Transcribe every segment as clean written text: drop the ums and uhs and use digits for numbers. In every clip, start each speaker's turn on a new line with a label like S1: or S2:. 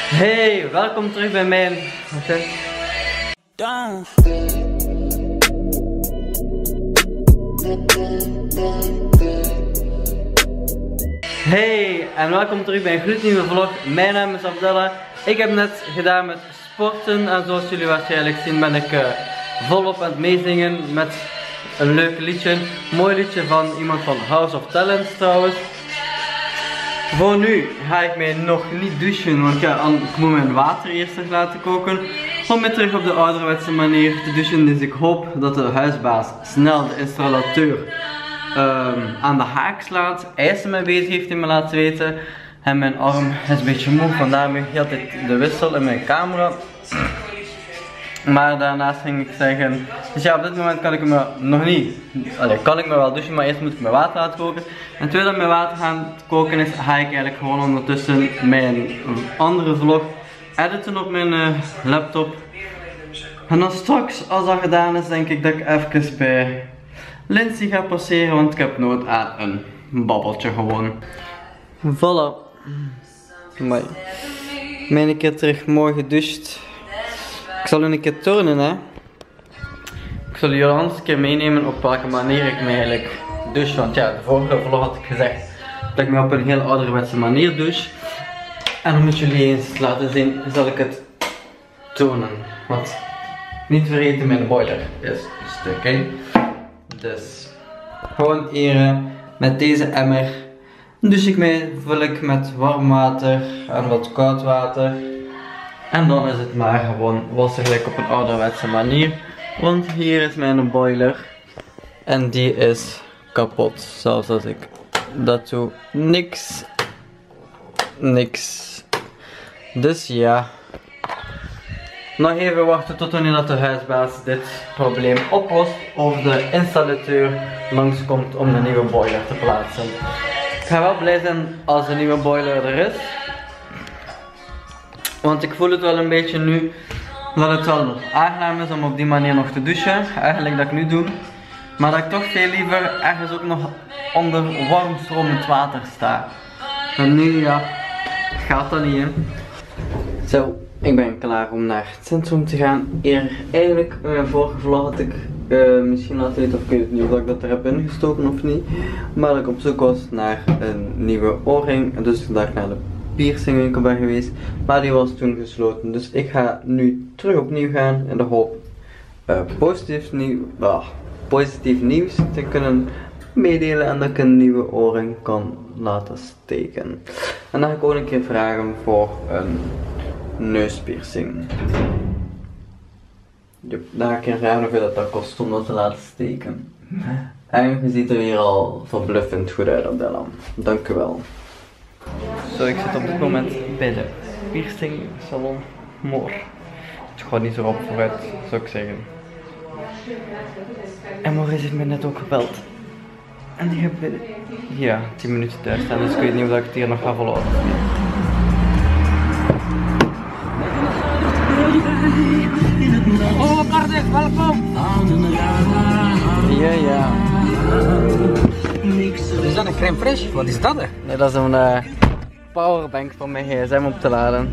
S1: Hey, welkom terug bij mijn... Hey, en welkom terug bij een gloednieuwe vlog. Mijn naam is Abdallah. Ik heb net gedaan met sporten en zoals jullie waarschijnlijk zien ben ik volop aan het meezingen met een leuk liedje. Een mooi liedje van iemand van House of Talents trouwens. Voor nu ga ik mij nog niet douchen, want ja, ik moet mijn water eerst nog laten koken om weer terug op de ouderwetse manier te douchen. Dus ik hoop dat de huisbaas snel de installateur aan de haak slaat. Hij is er mee bezig, heeft hij me laten weten. En mijn arm is een beetje moe, vandaar nu heel tijd de wissel in mijn camera. Maar daarnaast ging ik zeggen, dus ja, op dit moment kan ik me nog niet, kan ik me wel douchen, maar eerst moet ik mijn water laten koken. En terwijl mijn water gaan koken is, ga ik eigenlijk gewoon ondertussen mijn andere vlog editen op mijn laptop. En dan straks, als dat gedaan is, denk ik dat ik even bij Lindsay ga passeren, want ik heb nood aan een babbeltje gewoon. Voilà. Maar ik ben een keer terug mooi gedoucht. Ik zal een keer turnen, hè. Ik zal jullie anders een keer meenemen op welke manier ik me eigenlijk douche. Want ja, de vorige vlog had ik gezegd dat ik me op een heel ouderwetse manier douche. En om het jullie eens laten zien, zal ik het tonen. Want niet vergeten, mijn boiler is stuk, hè. Dus gewoon hier met deze emmer douche ik mij, vul ik met warm water en wat koud water. En dan is het maar gewoon wassen gelijk op een ouderwetse manier. Want hier is mijn boiler. En die is kapot. Zelfs als ik dat doe. Niks. Dus ja. Nog even wachten tot wanneer dat de huisbaas dit probleem oplost. Of de installateur langskomt om de nieuwe boiler te plaatsen. Ik ga wel blij zijn als de nieuwe boiler er is. Want ik voel het wel een beetje nu dat het wel aangenaam is om op die manier nog te douchen. Eigenlijk dat ik nu doe. Maar dat ik toch veel liever ergens ook nog onder warm stromend water sta. En nu ja, gaat dat niet in. Zo, ik ben klaar om naar het centrum te gaan. Eigenlijk in mijn vorige vlog had ik misschien laten weten, of ik weet het niet of ik dat er heb ingestoken of niet. Maar dat ik op zoek was naar een nieuwe oorring. Dus dat ik naar de piercingwinkel ben geweest, maar die was toen gesloten. Dus ik ga nu terug opnieuw gaan in de hoop positief nieuws te kunnen meedelen en dat ik een nieuwe oorring kan laten steken. En dan ga ik ook een keer vragen voor een neuspiercing. Dan ga ik vragen hoeveel dat kost om dat te laten steken. En je ziet er weer al verbluffend goed uit op dat lamp. Dank u wel. Zo, ik zit op dit moment bij de piercing salon Moor. Het gaat niet zo op vooruit, zou ik zeggen. En Maurice heeft mij net ook gebeld. En die heeft binnen 10 minuten thuis staan, dus ik weet niet of ik het hier nog ga volhouden.
S2: Oh, Kardec, welkom!
S1: Ja.
S2: Is dat een crème fraîche? Wat is dat?
S1: Nee, dat is een powerbank voor mijn gsm op te laden.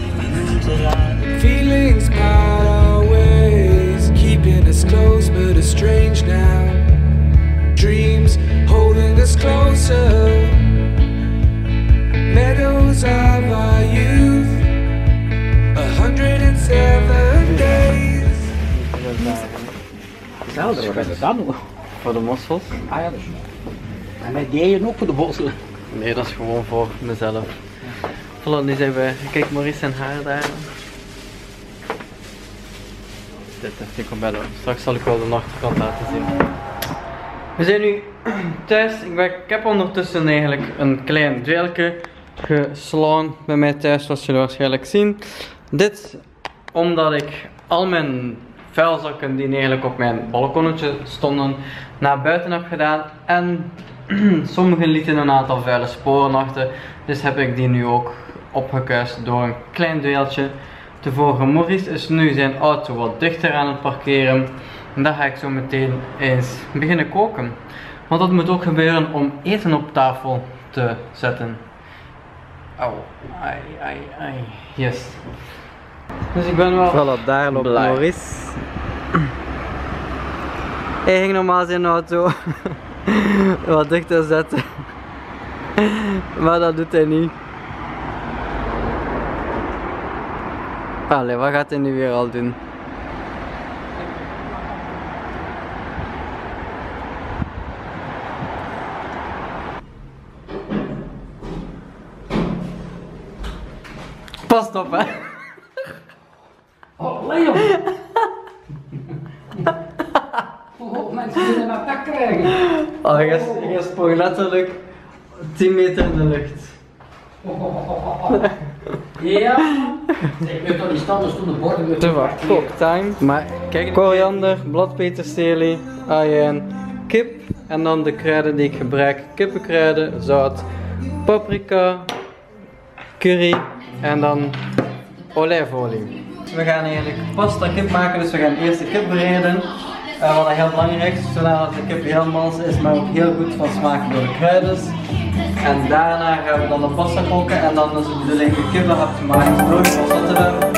S3: Feelings not always keeping us close, but it's strange now. Dreams holding us closer. Meadows of our youth. 107 days.
S2: Nou, dat is dat nog.
S1: Voor de mossels?
S2: Ah ja, dat is. En wij deden ook voor de bossen.
S1: Nee, dat is gewoon voor mezelf. Voilà, nu zijn we. Kijk, Maurice zijn haar daar. Dit heeft hij kon bellen. Straks zal ik wel de achterkant laten zien. We zijn nu thuis. Ik heb ondertussen eigenlijk een klein dweilje geslaan bij mij thuis, zoals jullie waarschijnlijk zien. Dit omdat ik al mijn vuilzakken die eigenlijk op mijn balkonnetje stonden naar buiten heb gedaan. En sommigen lieten een aantal vuile sporen achter. Dus heb ik die nu ook opgekuist door een klein dweiltje. De vorige Maurice is nu zijn auto wat dichter aan het parkeren. En dan ga ik zo meteen eens beginnen koken. Want dat moet ook gebeuren om eten op tafel te zetten. Au. Ai. Yes. Dus ik ben wel
S4: Voilà, daar loopt
S1: blij.
S4: Maurice.
S1: Hij ging normaal zijn auto wat dichter zetten. Maar dat doet hij niet. Allee, wat gaat hij nu weer al doen? Pas op, hè.
S2: Oh, Leon! Oh, mensen willen een attack krijgen.
S1: Oh, je sprong letterlijk 10 meter in de lucht.
S2: Ja. Ik weet toch niet standaard toen de borden weer.
S1: Te wacht, time. Maar kijk, koriander, bladpeterselie, ajuin, kip en dan de kruiden die ik gebruik. Kippenkruiden, zout, paprika, curry en dan olijfolie. We gaan eigenlijk pasta kip maken, dus we gaan eerst de kip bereden. Wat heel belangrijk is, zodat de kip heel mals is, maar ook heel goed van smaak door de kruiden. En daarna gaan we dan de pasta koken en dan is het de bedoeling de kippenhap te maken, brood pasta te doen.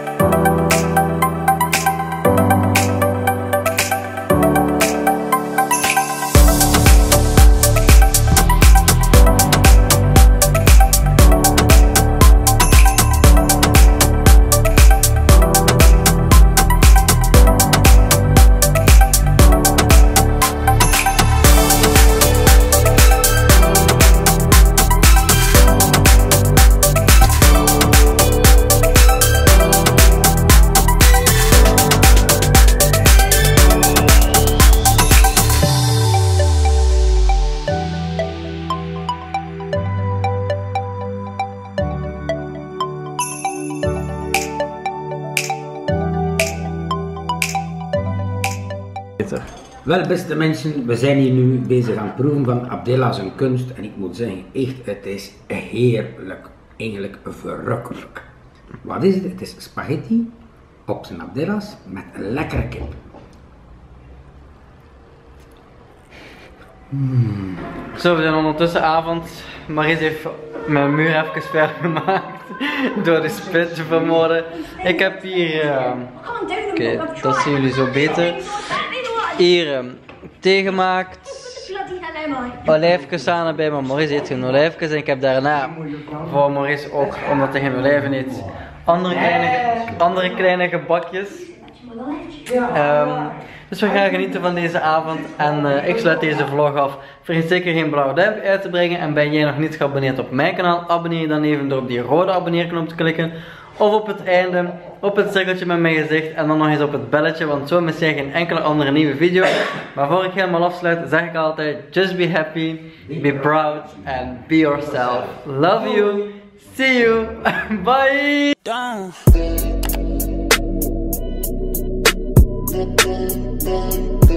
S2: Wel, beste mensen, we zijn hier nu bezig aan het proeven van Abdella zijn kunst en ik moet zeggen, echt, het is heerlijk, eigenlijk verrukkelijk. Wat is het? Het is spaghetti op zijn Abdella's met een lekkere kip.
S1: Zo, we zijn ondertussen avond. Maurice heeft mijn muur even ver gemaakt door de spit te vermoorden. Ik heb hier, oké, dat zien jullie zo beter. Hier thee gemaakt, olijfjes staan erbij, maar Maurice eet geen olijfjes en ik heb daarna voor Maurice ook, omdat hij geen olijven eet, andere kleine gebakjes. Dus we gaan genieten van deze avond en ik sluit deze vlog af. Vergeet zeker geen blauwe duimpje uit te brengen en ben jij nog niet geabonneerd op mijn kanaal, abonneer je dan even door op die rode abonneerknop te klikken. Of op het einde, op het cirkeltje met mijn gezicht en dan nog eens op het belletje, want zo mis jij geen enkele andere nieuwe video. Maar voor ik helemaal afsluit, zeg ik altijd, just be happy, be proud and be yourself. Love you, see you, bye!